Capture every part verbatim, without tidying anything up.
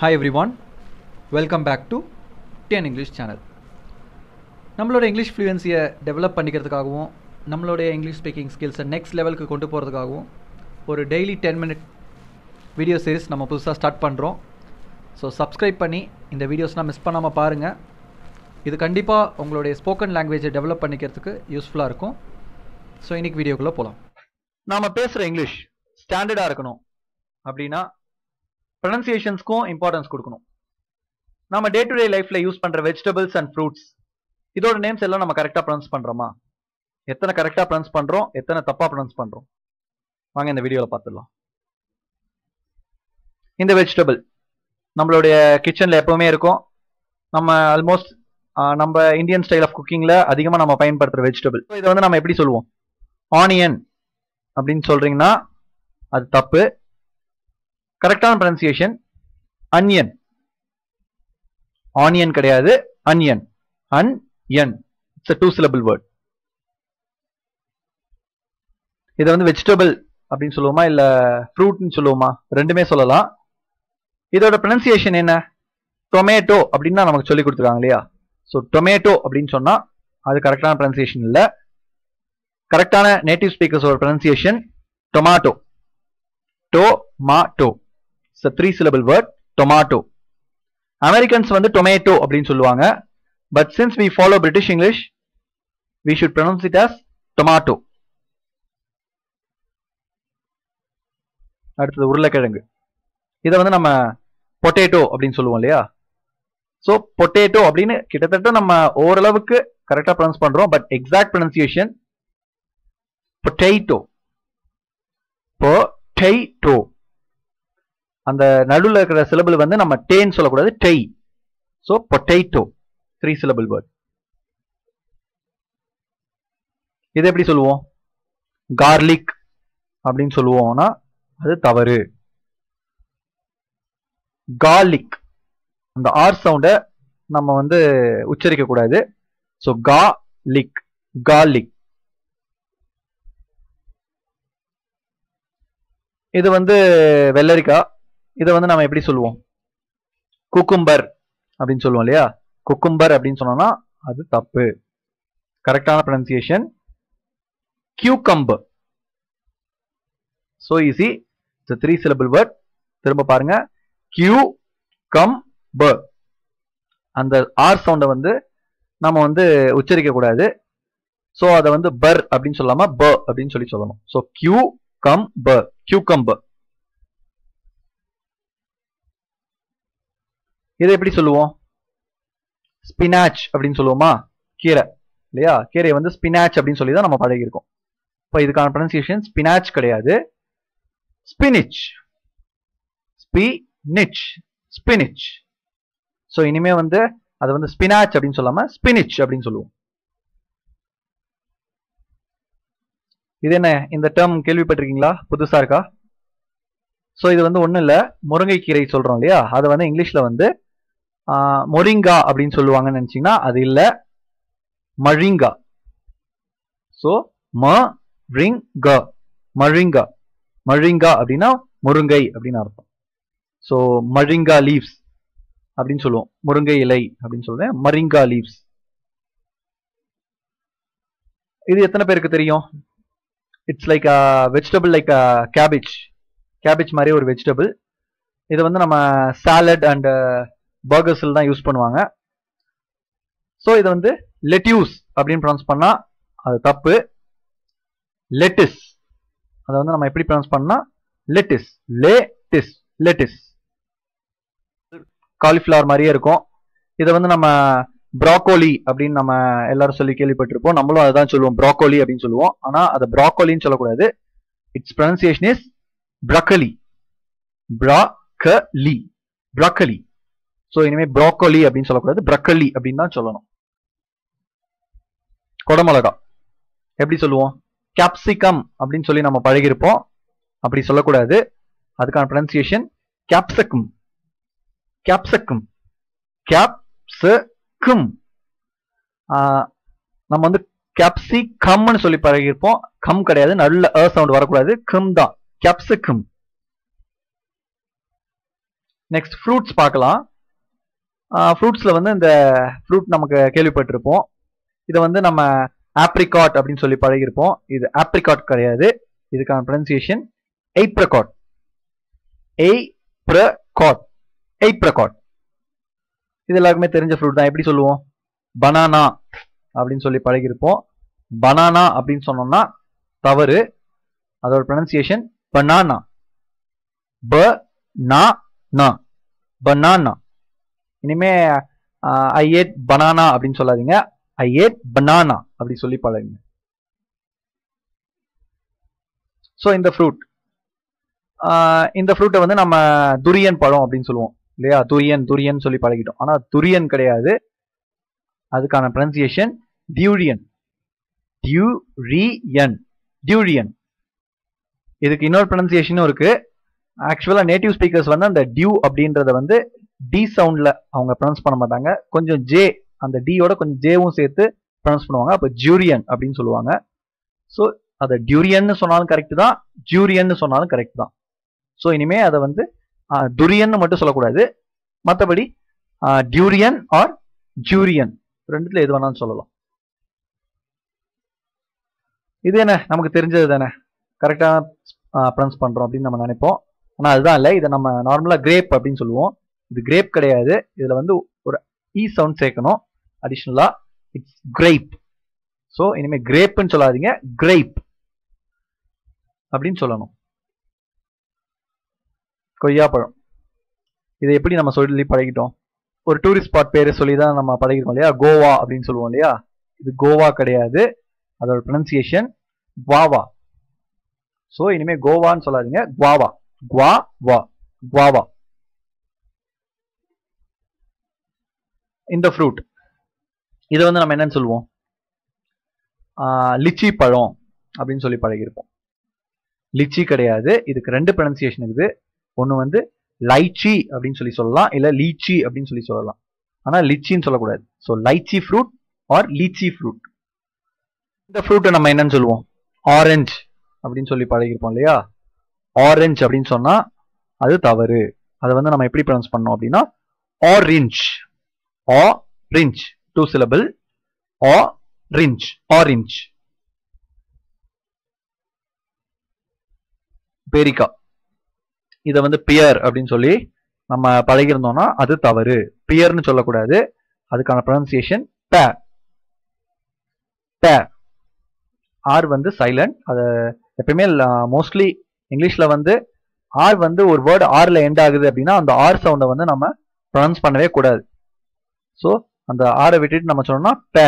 Hi everyone, welcome back to ten English channel. நம்மளோட English ஃப்ளூயன்சியை develop பண்ணிக்கிறதுக்காகவும் நம்மளோட இங்கிலீஷ் ஸ்பீக்கிங் ஸ்கில்ஸை நெக்ஸ்ட் லெவலுக்கு கொண்டு போகிறதுக்காகவும் ஒரு daily ten minute video series நம்ம புதுசாக ஸ்டார்ட் பண்ணுறோம். ஸோ சப்ஸ்கிரைப் பண்ணி இந்த வீடியோஸ்லாம் மிஸ் பண்ணாமல் பாருங்கள். இது கண்டிப்பாக உங்களுடைய ஸ்போக்கன் லாங்குவேஜை டெவலப் பண்ணிக்கிறதுக்கு யூஸ்ஃபுல்லாக இருக்கும். ஸோ இன்றைக்கி வீடியோக்குள்ளே போகலாம். நாம் பேசுகிற இங்கிலீஷ் ஸ்டாண்டர்டாக இருக்கணும் அப்படின்னா ப்ரொனன்சியேஷன்ஸ்க்கும் இம்பார்ட்டன்ஸ் கொடுக்கணும். நம்ம டே டு டே லைஃப்ல யூஸ் பண்ற வெஜிடபிள்ஸ் அண்ட் ஃப்ரூட்ஸ் இதோட நேம்ஸ் எல்லாம் நம்ம கரெக்டா ப்ரொனன்ஸ் பண்றோமா? எத்தனை கரெக்டா ப்ரொனன்ஸ் பண்றோம், எத்தனை தப்பா ப்ரொனன்ஸ் பண்றோம்? வாங்க இந்த வீடியோல பார்த்துடலாம். இந்த வெஜிடபிள் நம்மளுடைய கிச்சன்ல எப்பவுமே இருக்கும். நம்ம ஆல்மோஸ்ட் நம்ம இந்தியன் ஸ்டைல் ஆஃப் குக்கிங்ல அதிகமா நம்ம பயன்படுத்துற வெஜிடபிள். இதை வந்து நம்ம எப்படி சொல்லுவோம்? ஆனியன் அப்படின்னு சொல்றீங்கன்னா அது தப்பு. கரெக்டான ப்ரொனன்சியேஷன் அன்யன். ஆனியன் கிடையாது, onion. Onion it's a two syllable word. இதை வந்து வெஜிடபிள் அப்படின்னு சொல்லுவோமா இல்ல ஃப்ரூட்னு சொல்லுவோமா? ரெண்டுமே சொல்லலாம். இதோட ப்ரொனன்சியேஷன் என்ன? டொமேட்டோ அப்படின்னு தான் நமக்கு சொல்லி கொடுத்துருக்காங்க இல்லையா? ஸோ டொமேட்டோ அப்படின்னு சொன்னா அது கரெக்டான ப்ரொனன்சியேஷன் இல்லை. கரெக்டான நேட்டிவ் ஸ்பீக்கர்ஸோட pronunciation tomato. Tomato it's a three syllable word, tomato. Americans வந்து tomato அப்படின்னு சொல்லுவாங்க. But since we follow British English, we should pronounce it as tomato. அடுத்தது உருளைக்கிழங்கு. இதை வந்து நம்ம பொட்டேட்டோ அப்படின்னு சொல்லுவோம் இல்லையா? ஸோ பொட்டேட்டோ அப்படின்னு கிட்டத்தட்ட நம்ம ஓரளவுக்கு கரெக்டாக ப்ரொனவுன்ஸ் பண்றோம். But exact pronunciation potato. Potato. அந்த நடுவில் இருக்கிற சிலபிள் வந்து நம்ம டேன்னு சொல்லக்கூடாது, டெய். So potato three syllable word. இது எப்படி சொல்லுவோம்? கார்லிக் அப்படின்னு சொல்லுவோம்னா அது தவறு. கார்லிக் அந்த ஆர் சவுண்டை நம்ம வந்து உச்சரிக்க கூடாது. So garlic, garlic. இது வந்து வெள்ளரிக்காய். இதை வந்து நம்ம எப்படி சொல்லுவோம்? குக்கும்பர் அப்படின்னு சொல்லுவோம் இல்லையா? குக்கும்பர் அப்படின்னு சொன்னோம்னா அது தப்பு. கரெக்டான pronunciation cucumber. So easy. It's a three syllable word. திரும்ப பாருங்க. கியூ கம் ப. அந்த ஆர் சவுண்டை வந்து நம்ம வந்து உச்சரிக்க கூடாது. சோ அதை வந்து பர் அப்படின்னு சொல்லாம ப அப்படின்னு சொல்லி சொல்லணும். So cucumber, cucumber. இதை எப்படி சொல்லுவோம்? ஸ்பினாச் அப்படின்னு சொல்லுவோமா? கீரை இல்லையா? கீரையை வந்து ஸ்பினாச் அப்படின்னு சொல்லி தான் நம்ம பழகி இருக்கோம். இப்போ இதுக்கான ப்ரொனன்சியேஷன் ஸ்பினாச் கிடையாது, ஸ்பினிச். Spinach, spinach. ஸோ இனிமே வந்து அதை வந்து ஸ்பினாச் அப்படின்னு சொல்லாம ஸ்பினிச் அப்படின்னு சொல்லுவோம். இது என்ன? இந்த டேர்ம் கேள்விப்பட்டிருக்கீங்களா? புதுசா இருக்கா? ஸோ இது வந்து ஒன்றும் இல்லை, முருங்கைக்கீரை சொல்றோம் இல்லையா? அதை வந்து இங்கிலீஷ்ல வந்து மொரிங்கா அப்படின்னு சொல்லுவாங்கன்னு நினைச்சீங்கன்னா அது இல்ல, மழிங்கா. ஸோ ம ரிங் க, மழிங்கா. மழிங்கா அப்படின்னா முருங்கை அப்படின்னு அர்த்தம். ஸோ மழிங்கா லீவ்ஸ் அப்படின்னு சொல்லுவோம். முருங்கை இலை அப்படின்னு சொல்றேன், மரிங்கா லீவ்ஸ். இது எத்தனை பேருக்கு தெரியும்? It's like a vegetable, like a cabbage. Cabbage மாதிரி ஒரு வெஜிடபிள். இதை வந்து நம்ம சாலட் அண்ட் பர்கர்ஸில் தான் யூஸ் பண்ணுவாங்க. ஸோ இதை வந்து லெட்யூஸ் அப்படின்னு ப்ரொனவுன்ஸ் பண்ணா அது தப்பு. லெட்டிஸ். அதை வந்து நம்ம எப்படி ப்ரொனவுன்ஸ் பண்ணா லெட்டிஸ், லேட்டிஸ், லெட்டிஸ். காலிஃப்ளவர் மாதிரியே இருக்கும். இதை வந்து நம்ம ப்ராக்கோலி அப்படின்னு நம்ம எல்லாரும் சொல்லி கேள்விப்பட்டிருப்போம். நம்மளும் அதுதான் சொல்லுவோம், ப்ராக்கோலி அப்படின்னு சொல்லுவோம். ஆனா அதை ப்ராக்கோலின்னு சொல்லக்கூடாது. It's pronunciation is broccoli. Broccoli, broccoli. So இனிமே ப்ராக்கோலி அப்படின்னு சொல்லக்கூடாது, ப்ரக்கலி அப்படின்னு தான் சொல்லணும். கொடமிளகா எப்படி சொல்லுவோம்? கேப்சிகம் அப்படின்னு சொல்லி நம்ம பழகிருப்போம். அப்படி சொல்லக்கூடாது. அதுக்கான ப்ரொனன்சியேஷன் கேப்சகம், கேப்சகம், கேப்சகம். நம்ம வந்து கேப்சிகம்னு சொல்லி பழகிருப்போம். கம் கிடையாது, நல்ல அ சவுண்ட் வரக்கூடாது, கம் தான். கேப்சிகம். நெக்ஸ்ட் ஃப்ரூட்ஸ் பார்க்கலாம். ஃப்ரூட்ஸில் வந்து இந்த ஃப்ரூட் நமக்கு கேள்விப்பட்டிருப்போம். இதை வந்து நம்ம ஆப்ரிகாட் அப்படின்னு சொல்லி பழகிருப்போம். இது ஆப்ரிகாட் கிடையாது. இதுக்கான ப்ரொனன்சியேஷன் ஏப்ரிகாட். ஏப்ரிகாட் ஏப்ரிகாட் இது எல்லாருக்குமே தெரிஞ்ச ஃப்ரூட் தான். எப்படி சொல்லுவோம்? பனானா அப்படின்னு சொல்லி பழகிருப்போம். பனானா அப்படின்னு சொன்னோம்னா தவறு. அதோட ப்ரொனன்சியேஷன் பனானா. ப நா நா பனானா. இனிமே ஐ ஏட் பனானா அப்படின்னு சொல்லாதீங்க. ஐ ஏட் பனானா அப்படி சொல்லி பழகுங்க. ஸோ இந்த ஃப்ரூட் இந்த ஃப்ரூட்டை வந்து நம்ம துரியன் பழம் அப்படின்னு சொல்லுவோம் இல்லையா? துரியன் துரியன் சொல்லி பழகிட்டோம். ஆனால் துரியன் கிடையாது. அதுக்கான ப்ரொனன்சியேஷன் டியூரியன். டியூரியன் டியூரியன். இதுக்கு இன்னொரு ப்ரொனன்சியேஷனும் இருக்கு. ஆக்சுவலாக நேட்டிவ் ஸ்பீக்கர்ஸ் வந்து அந்த டியூ அப்படின்றத வந்து டி சவுண்ட்ல அவங்க ப்ரொனவுன்ஸ் பண்ண மாட்டாங்க. கொஞ்சம் ஜே, அந்த டியோட கொஞ்சம் ஜேவும் சேர்த்து ப்ரொனவுன்ஸ் பண்ணுவாங்க. அப்போ ஜூரியன் அப்படின்னு சொல்லுவாங்க. ஸோ அதை டியூரியன்னு சொன்னாலும் கரெக்ட் தான், ஜூரியன்னு சொன்னாலும் கரெக்ட் தான். ஸோ இனிமே அதை வந்து துரியன்னு மட்டும் சொல்லக்கூடாது. மற்றபடி டியூரியன் ஆர் ஜூரியன் ரெண்டுத்துல எது வேணாலும் சொல்லலாம். இது என்ன நமக்கு தெரிஞ்சது தானே, கரெக்டாக ப்ரொனவுன்ஸ் பண்றோம் அப்படின்னு நம்ம நினைப்போம். ஆனால் அதுதான் இல்லை. இதை நம்ம நார்மலாக கிரேப் அப்படின்னு சொல்லுவோம். இது கிரேப் கிடையாது. இதுல வந்து ஒரு இ சவுண்ட் சேர்க்கணும் அடிஷனலா. It's grape. ஸோ இனிமே கிரேப்னு சொல்லாதீங்க, கிரேப் அப்படின்னு சொல்லணும். கொய்யாப்பழம். இதை எப்படி நம்ம சொல்லி பழகிட்டோம்? ஒரு டூரிஸ்ட் ஸ்பாட் பேரு சொல்லி தான் நம்ம பழகிருக்கோம் இல்லையா? கோவா அப்படின்னு சொல்லுவோம் இல்லையா? இது கோவா கிடையாது. அதோட ப்ரொனன்சியேஷன் குவாவா. ஸோ இனிமே கோவான்னு சொல்லாதீங்க, குவாவா. குவா வா குவாவா. இந்த ஃப்ரூட் இதை வந்து நம்ம என்னன்னு சொல்லுவோம்? லிச்சி பழம் அப்படின்னு சொல்லி பழகிருப்போம். லிச்சி கிடையாது. இதுக்கு ரெண்டு ப்ரொனன்சியேஷன் இருக்குது. ஒன்று வந்து லைச்சி அப்படின்னு சொல்லி சொல்லலாம், இல்லை லீச்சி அப்படின்னு சொல்லி சொல்லலாம். ஆனால் லிச்சின்னு சொல்லக்கூடாது. So lychee fruit or lychee fruit. இந்த ஃப்ரூட்டை நம்ம என்னன்னு சொல்லுவோம்? ஆரஞ்சு அப்படின்னு சொல்லி பழகிருப்போம் இல்லையா? ஆரஞ்சு அப்படின்னு சொன்னா அது தவறு. அதை வந்து நம்ம எப்படி ப்ரொனவுன்ஸ் பண்ணோம் அப்படின்னா orange. Orange two syllable. Orange orange. பேரிக்கா. இதை வந்து பியர் அப்படின்னு சொல்லி நம்ம பழகிருந்தோம்னா அது தவறு. பியர்னு சொல்லக்கூடாது. அதுக்கான ப்ரொனன்சியேஷன் ப. ப. ஆர் வந்து சைலண்ட். அது எப்பயுமே மோஸ்ட்லி இங்கிலீஷ்ல வந்து ஆர் வந்து ஒரு வேர்டு ஆர்ல எண்ட் ஆகுது அப்படின்னா அந்த ஆர் சவுண்டை வந்து நம்ம ப்ரொனவுன்ஸ் பண்ணவே கூடாது. ஸோ அந்த ஆரை விட்டுட்டு நம்ம சொன்னோம்னா ப.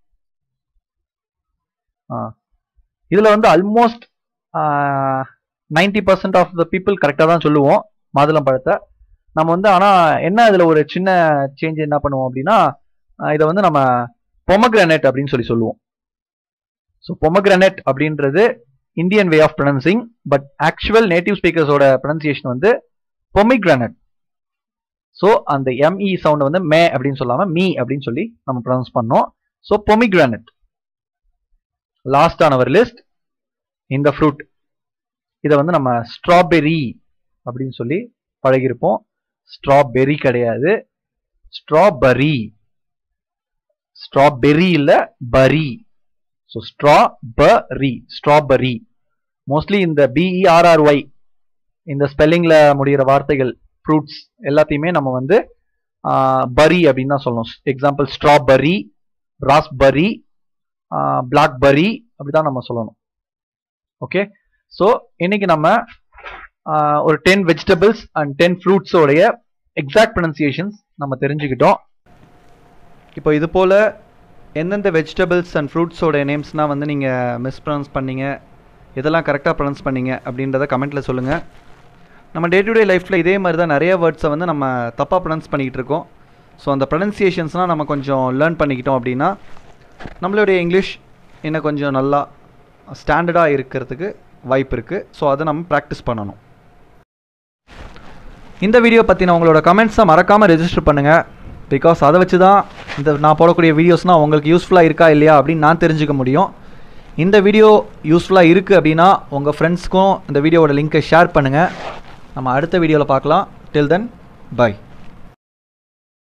இதுல வந்து almost ninety percent of the people கரெக்டாக தான் சொல்லுவோம் மாதுளம் பழத்தை. நம்ம வந்து ஆனால் என்ன இதில் ஒரு சின்ன சேஞ்ச் என்ன பண்ணுவோம் அப்படின்னா இதை வந்து நம்ம பொமக்ரானேட் அப்படின்னு சொல்லி சொல்லுவோம். ஸோ பொமக்ரானேட் அப்படின்றது Indian way of pronouncing. But actual native ஸ்பீக்கர்ஸோட ப்ரொனன்சியேஷன் வந்து பொமிக்ரானட். ஸோ அந்த எம்இ சவுண்ட் வந்து மே அப்படின்னு சொல்லாமல் மீ அப்படின்னு சொல்லி நம்ம ப்ரொனவுன்ஸ் பண்ணோம். So pomegranate. Last on our list இந்த ஃப்ரூட். இதை வந்து நம்ம ஸ்ட்ராபெரி அப்படின்னு சொல்லி பழகிருப்போம். ஸ்ட்ராபெரி கிடையாது, ஸ்ட்ராபெரி. ஸ்ட்ராபெரி இல்ல berry. So strawberry strawberry. Mostly இந்த பிஇஆர்ஆர்ஒய் இந்த ஸ்பெல்லிங்ல முடிகிற வார்த்தைகள் ஃப்ரூட்ஸ் எல்லாத்தையுமே நம்ம வந்து பரி அப்படின்னு தான் சொல்லணும். எக்ஸாம்பிள் ஸ்ட்ராபெரி, ராஸ்பெரி, பிளாக்பெரி அப்படிதான் நம்ம சொல்லணும். ஓகே. ஸோ இன்னைக்கு நம்ம ஒரு டென் வெஜிடபிள்ஸ் அண்ட் டென் ஃப்ரூட்ஸோடைய எக்ஸாக்ட் ப்ரொனன்சியேஷன்ஸ் நம்ம தெரிஞ்சுக்கிட்டோம். இப்போ இது போல் எந்தெந்த வெஜிடபிள்ஸ் அண்ட் ஃப்ரூட்ஸோடைய நேம்ஸ்னால் வந்து நீங்கள் மிஸ்ப்ரொனவுன்ஸ் பண்ணீங்க, இதெல்லாம் கரெக்டாக ப்ரொனவுன்ஸ் பண்ணீங்க அப்படின்றத கமெண்ட்டில் சொல்லுங்கள். நம்ம டே டு டே லைஃப்பில் இதே மாதிரி தான் நிறைய வேர்ட்ஸை வந்து நம்ம தப்பாக ப்ரொனவுன்ஸ் பண்ணிக்கிட்டு இருக்கோம். ஸோ அந்த ப்ரொனன்சியேஷன்ஸ்லாம் நம்ம கொஞ்சம் லேர்ன் பண்ணிக்கிட்டோம் அப்படின்னா நம்மளுடைய இங்கிலீஷ் இன்னும் கொஞ்சம் நல்லா ஸ்டாண்டர்டாக இருக்கிறதுக்கு வாய்ப்பு இருக்குது. ஸோ அதை நம்ம ப்ராக்டிஸ் பண்ணணும். இந்த வீடியோ பற்றின உங்களோட கமெண்ட்ஸை மறக்காமல் ரெஜிஸ்டர் பண்ணுங்கள். பிகாஸ் அதை வச்சு தான் இந்த நான் போடக்கூடிய வீடியோஸ்னால் உங்களுக்கு யூஸ்ஃபுல்லாக இருக்கா இல்லையா அப்படின்னு நான் தெரிஞ்சுக்க முடியும். இந்த வீடியோ யூஸ்ஃபுல்லாக இருக்குது அப்படின்னா உங்கள் ஃப்ரெண்ட்ஸ்க்கும் இந்த வீடியோவோட லிங்க்கை ஷேர் பண்ணுங்கள். நம்ம அடுத்த வீடியோவில் பார்க்கலாம். டில் தென் பாய்.